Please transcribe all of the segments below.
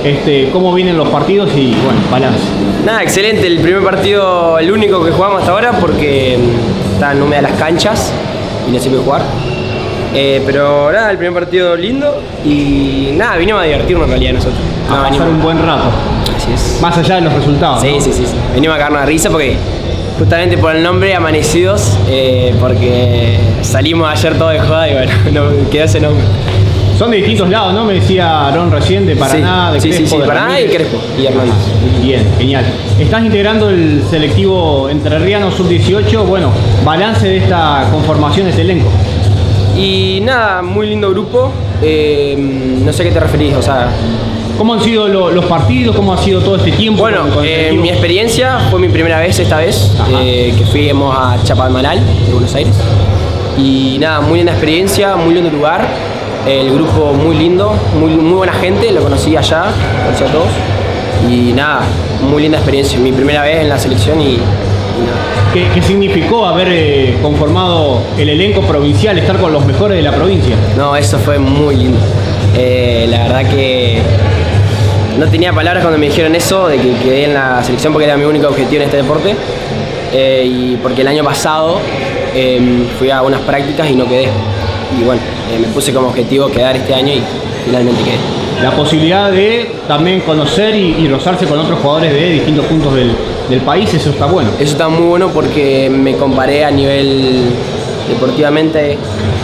¿Cómo vienen los partidos y, bueno, balance? Nada, excelente. El primer partido, el único que jugamos hasta ahora porque estaban húmedas las canchas y no se puede jugar. Pero nada, el primer partido lindo y nada, vinimos a divertirnos en realidad nosotros. A pasar un buen rato. Así es. Más allá de los resultados. Sí, ¿no? sí. Venimos a cagarnos de risa porque justamente por el nombre Amanecidos, porque salimos ayer todo de joda y bueno, no, quedó ese nombre. Son de distintos lados, ¿no? Me decía Aaron recién, de Paraná, de Crespo, de Paraná y Crespo y Hernández. Bien, genial. Estás integrando el selectivo entrerriano sub-18. Bueno, balance de esta conformación, de este elenco. Y nada, muy lindo grupo. No sé a qué te referís, o sea... ¿Cómo han sido los partidos? ¿Cómo ha sido todo este tiempo? Bueno, mi experiencia fue mi primera vez esta vez, que fuimos a Chapadmalal, de Buenos Aires. Y nada, muy linda experiencia, muy lindo lugar. El grupo muy lindo, muy buena gente, lo conocí allá, conocí a todos. Y nada, muy linda experiencia, mi primera vez en la selección y nada. ¿Qué significó haber conformado el elenco provincial, estar con los mejores de la provincia? No, eso fue muy lindo. La verdad que no tenía palabras cuando me dijeron eso, de que quedé en la selección porque era mi único objetivo en este deporte. Y porque el año pasado fui a unas prácticas y no quedé. Y bueno, me puse como objetivo quedar este año y finalmente quedé. La posibilidad de también conocer y rozarse con otros jugadores de distintos puntos del país, eso está bueno. Eso está muy bueno porque me comparé a nivel deportivamente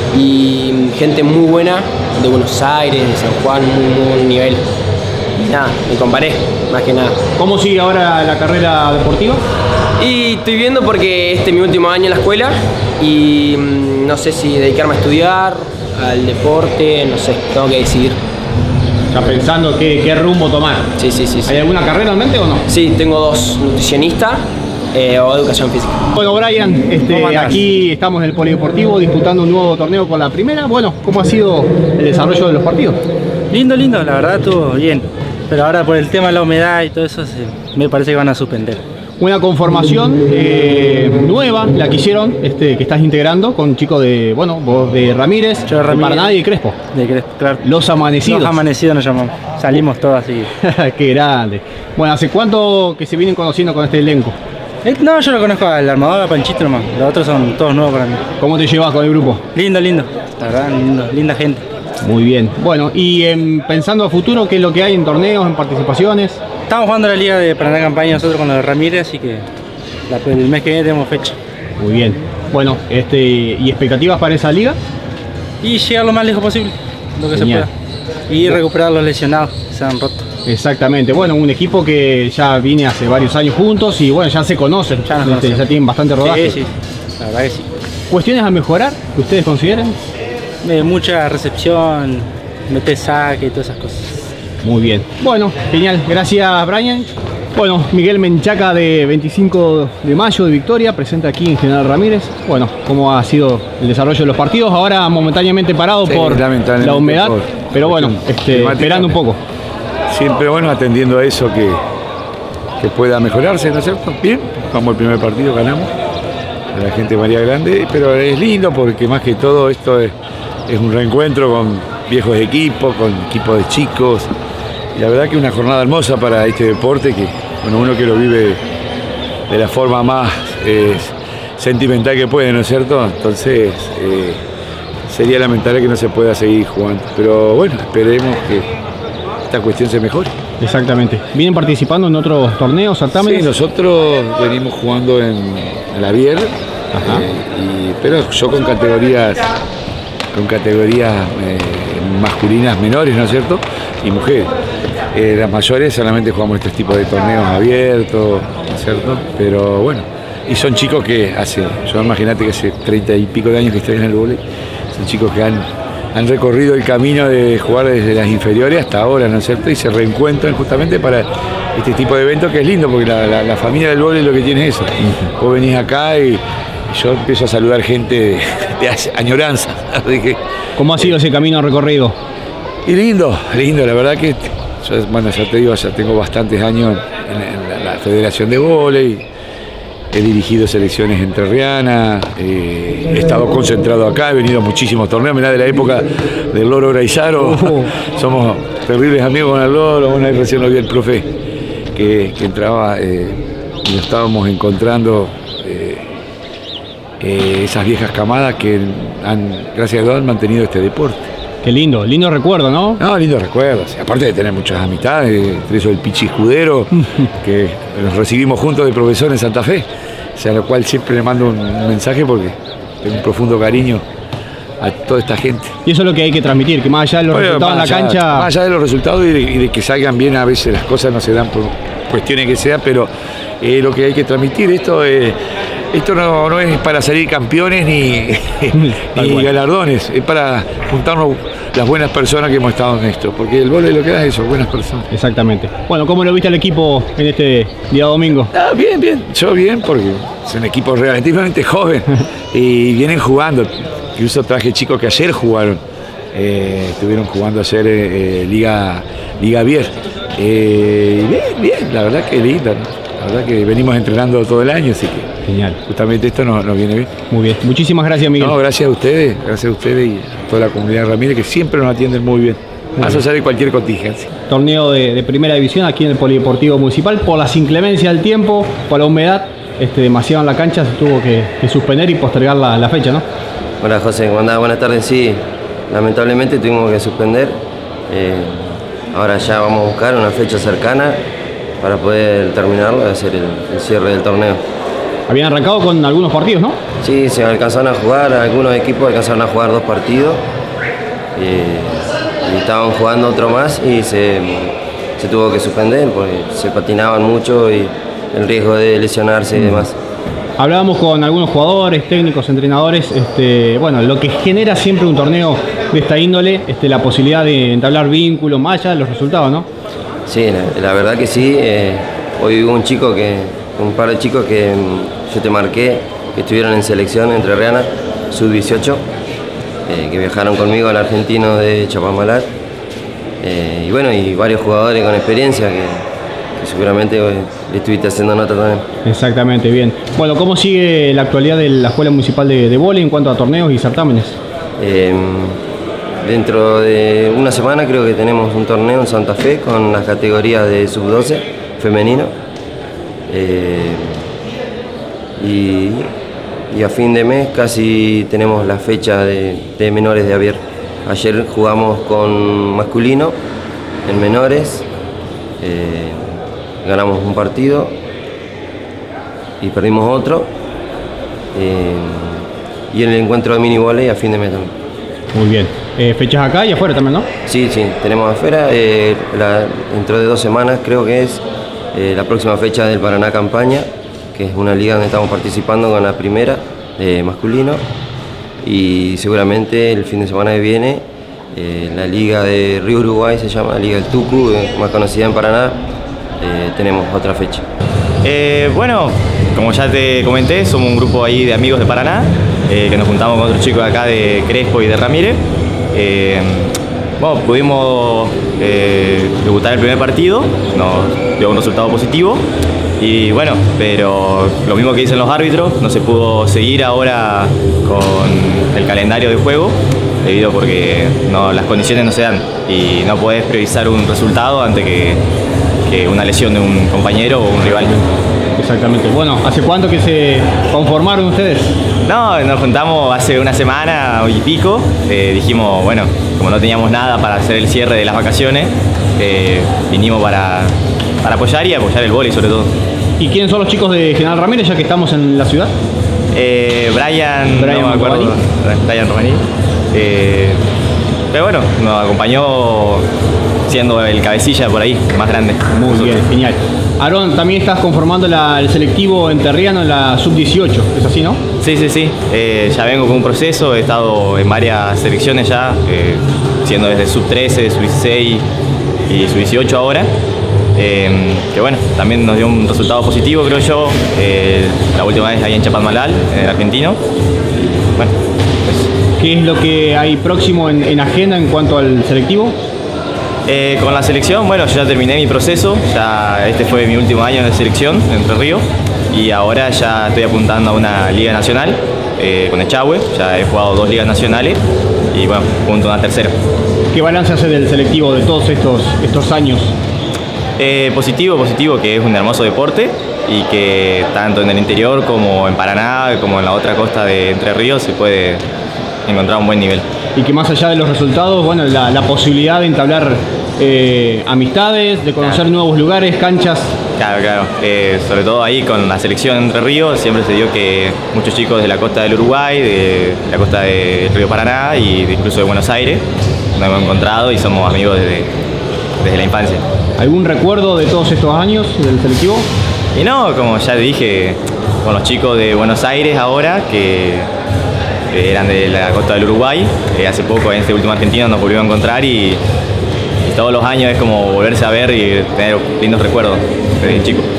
y gente muy buena de Buenos Aires, de San Juan, muy buen nivel. Y nada, me comparé, más que nada. ¿Cómo sigue ahora la carrera deportiva? Y estoy viendo porque este es mi último año en la escuela y no sé si dedicarme a estudiar, al deporte, no sé, tengo que decidir. ¿Estás pensando qué rumbo tomar? Sí. ¿Hay alguna carrera en mente o no? Sí, tengo dos, nutricionista o educación física. Bueno, Brian, aquí estamos en el Polideportivo disputando un nuevo torneo con la primera. Bueno, ¿cómo ha sido el desarrollo de los partidos? Lindo, la verdad estuvo bien. Pero ahora por el tema de la humedad y todo eso, me parece que van a suspender. Una conformación nueva, la que hicieron, que estás integrando con chicos de, bueno, vos de Ramírez, de Paraná y de Crespo. De Crespo, claro. Los Amanecidos. Los Amanecidos nos llamamos. Salimos todos así. Qué grande. Bueno, ¿hace cuánto que se vienen conociendo con este elenco? No, yo lo conozco al armador, a Panchito nomás. Los otros son todos nuevos para mí. ¿Cómo te llevas con el grupo? Lindo. La verdad, linda gente. Muy bien. Bueno, y pensando a futuro, ¿qué es lo que hay en torneos, en participaciones? Estamos jugando la Liga de Paraná Campaña nosotros con los de Ramírez, así que el mes que viene tenemos fecha. Muy bien. Bueno, ¿y expectativas para esa liga? Y llegar lo más lejos posible, lo que Genial. se pueda. Y recuperar a los lesionados que se han roto. Exactamente. Bueno, un equipo que ya viene hace varios años juntos y bueno, ya se conocen. Ya tienen bastante rodaje. Sí, la verdad que sí. ¿Cuestiones a mejorar que ustedes consideren? Mucha recepción, meter saque y todas esas cosas. Muy bien. Bueno, genial. Gracias, Brian. Bueno, Miguel Menchaca de 25 de mayo de Victoria, presenta aquí en General Ramírez. Bueno, cómo ha sido el desarrollo de los partidos. Ahora momentáneamente parado por la humedad, pero bueno, esperando un poco. Siempre bueno, atendiendo a eso que pueda mejorarse, ¿no es cierto? Bien, jugamos el primer partido, ganamos. La gente de María Grande, pero es lindo porque más que todo esto es un reencuentro con viejos equipos, con equipos de chicos. Y la verdad que es una jornada hermosa para este deporte que bueno, uno que lo vive de la forma más sentimental que puede, ¿no es cierto? Entonces sería lamentable que no se pueda seguir jugando. Pero bueno, esperemos que esta cuestión se mejore. Exactamente. ¿Vienen participando en otros torneos, certámenes? Sí, nosotros venimos jugando en la Vier, pero yo con categorías masculinas menores, ¿no es cierto? Y mujeres. Las mayores solamente jugamos estos tipos de torneos abiertos, ¿no es cierto? Pero bueno, y son chicos que yo imagínate que hace 30 y pico de años que están en el vóley, son chicos que han recorrido el camino de jugar desde las inferiores hasta ahora, ¿no es cierto? Y se reencuentran justamente para este tipo de eventos que es lindo, porque la familia del vóley lo que tiene es eso. Vos venís acá y yo empiezo a saludar gente de añoranza. ¿Cómo ha sido ese camino recorrido? Y lindo, la verdad que, bueno, ya te digo, ya tengo bastantes años en la Federación de Vóley he dirigido selecciones entrerrianas, he estado concentrado acá, he venido a muchísimos torneos, mirá, de la época del Loro Graizaro, somos terribles amigos con el Loro. Bueno, ahí recién lo vi el profe que entraba y nos estábamos encontrando esas viejas camadas que gracias a Dios han mantenido este deporte. Qué lindo, lindo recuerdo, ¿no? No, lindo recuerdo. Aparte de tener muchas amistades, entre eso el Pichi Escudero, que nos recibimos juntos de profesor en Santa Fe, o sea, a lo cual siempre le mando un mensaje porque tengo un profundo cariño a toda esta gente. Y eso es lo que hay que transmitir, que más allá de los resultados en la cancha... Más allá de los resultados y de que salgan bien, a veces las cosas no se dan por cuestiones que sean, pero lo que hay que transmitir, esto no es para salir campeones ni galardones, es para juntarnos las buenas personas que hemos estado en esto, porque el vóley lo que da es eso, buenas personas. Exactamente. Bueno, ¿cómo lo viste al equipo en este día domingo? Bien, yo bien, porque es un equipo relativamente joven y vienen jugando. Incluso traje chicos que ayer jugaron, estuvieron jugando ayer Liga Bier. Bien, la verdad que linda, ¿no? La verdad que venimos entrenando todo el año, así que genial. Justamente esto nos viene bien. Muy bien, muchísimas gracias, Miguel. No, gracias a ustedes y a toda la comunidad de Ramírez, que siempre nos atienden muy bien, más allá de cualquier contingencia. Torneo de primera división aquí en el Polideportivo Municipal, por las inclemencias del tiempo, por la humedad, demasiado en la cancha, se tuvo que suspender y postergar la fecha, ¿no? Hola José, ¿cómo andás? Buenas tardes. Sí, lamentablemente tuvimos que suspender. Ahora ya vamos a buscar una fecha cercana para poder terminarlo y hacer el cierre del torneo. Habían arrancado con algunos partidos, ¿no? Sí, se alcanzaron a jugar, algunos equipos alcanzaron a jugar 2 partidos y estaban jugando otro más y se tuvo que suspender porque se patinaban mucho y el riesgo de lesionarse y demás. Hablábamos con algunos jugadores, técnicos, entrenadores, bueno, lo que genera siempre un torneo de esta índole, la posibilidad de entablar vínculos, más allá de los resultados, ¿no? Sí, la verdad que sí. Hoy hubo un par de chicos que yo te marqué, que estuvieron en selección entrerriana, sub-18, que viajaron conmigo al argentino de Chapalmalal. Y bueno, y varios jugadores con experiencia que seguramente le estuviste haciendo nota también. Exactamente, bien. Bueno, ¿cómo sigue la actualidad de la Escuela Municipal de Vóley en cuanto a torneos y certámenes? Dentro de una semana creo que tenemos un torneo en Santa Fe con las categorías de sub-12 femenino. Y a fin de mes casi tenemos la fecha de menores de Avier. Ayer jugamos con masculino en menores, ganamos un partido y perdimos otro. Y en el encuentro de mini voley a fin de mes también. Muy bien. ¿Fechas acá y afuera también, no? Sí, tenemos afuera. Dentro de 2 semanas creo que es la próxima fecha del Paraná Campaña, que es una liga donde estamos participando con la primera de masculino. Y seguramente el fin de semana que viene, la liga de Río Uruguay se llama, la Liga del Tucu, más conocida en Paraná, tenemos otra fecha. Bueno, como ya te comenté, somos un grupo ahí de amigos de Paraná, que nos juntamos con otros chicos de acá de Crespo y de Ramírez. Bueno, pudimos debutar el primer partido, nos dio un resultado positivo y bueno, pero lo mismo que dicen los árbitros, no se pudo seguir ahora con el calendario de juego debido porque las condiciones no se dan y no podés priorizar un resultado antes que una lesión de un compañero o un rival. Exactamente. Bueno, ¿hace cuánto que se conformaron ustedes? No, nos juntamos hace una semana y pico. Dijimos, bueno, como no teníamos nada para hacer el cierre de las vacaciones, vinimos para apoyar y apoyar el vóley sobre todo. ¿Y quiénes son los chicos de General Ramírez, ya que estamos en la ciudad? Brian, no me acuerdo. Brian Romaní. Pero bueno, nos acompañó siendo el cabecilla por ahí, más grande. Muy bien, genial. Aarón, también estás conformando el selectivo enterriano en la sub-18, ¿es así, no? Sí. Ya vengo con un proceso, he estado en varias selecciones ya, siendo desde sub-13, sub-16 y sub-18 ahora. Que bueno, también nos dio un resultado positivo, creo yo, la última vez ahí en Chapalmalal, en el argentino. Y bueno, eso. ¿Qué es lo que hay próximo en agenda en cuanto al selectivo? Con la selección, bueno, yo ya terminé mi proceso, este fue mi último año de selección en Entre Ríos. y ahora ya estoy apuntando a una liga nacional con Echagüe. Ya he jugado 2 ligas nacionales y bueno, junto a una tercera. ¿Qué balance hace del selectivo de todos estos años? Positivo, que es un hermoso deporte y que tanto en el interior como en Paraná, como en la otra costa de Entre Ríos, se puede encontrar un buen nivel. Y que más allá de los resultados, bueno, la posibilidad de entablar amistades, de conocer nuevos lugares, canchas. Claro. Sobre todo ahí con la selección Entre Ríos, siempre se dio que muchos chicos de la costa del Uruguay, de la costa del Río Paraná y incluso de Buenos Aires nos hemos encontrado y somos amigos desde la infancia. ¿Algún recuerdo de todos estos años del selectivo? Y no, como ya dije, con los chicos de Buenos Aires ahora, que eran de la costa del Uruguay, hace poco en este último argentino nos volvimos a encontrar y todos los años es como volverse a ver y tener lindos recuerdos desde chico.